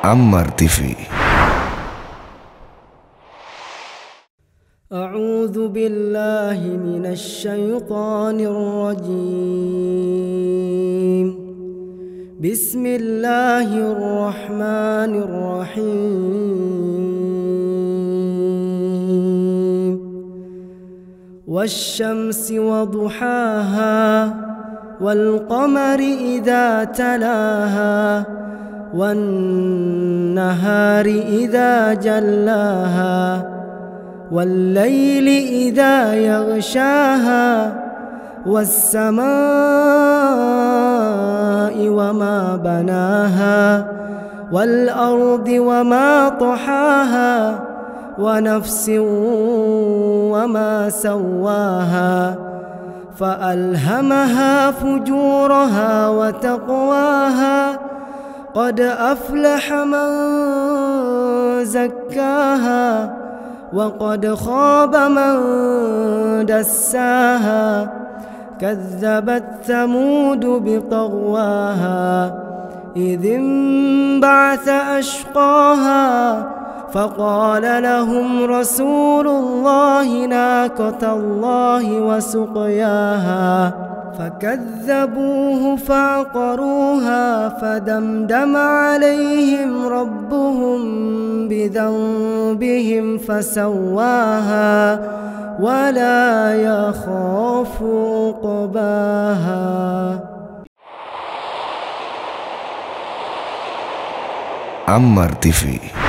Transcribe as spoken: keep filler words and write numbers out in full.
Ammar T V. أعوذ بالله من الشيطان الرجيم. بسم الله الرحمن الرحيم. والشمس وضحاها والقمر إذا تلاها والنهار إذا جلاها والليل إذا يغشاها والسماء وما بناها والأرض وما طحاها ونفس وما سواها فألهمها فجورها وتقواها قد أفلح من زكاها وقد خاب من دساها. كذبت ثمود بطغواها إذ انبعث أشقاها فقال لهم رسول الله ناقة الله وسقياها فكذبوه فعقروها فدمدم عليهم ربهم بذنبهم فسواها ولا يخاف عقباها. Ammar T V.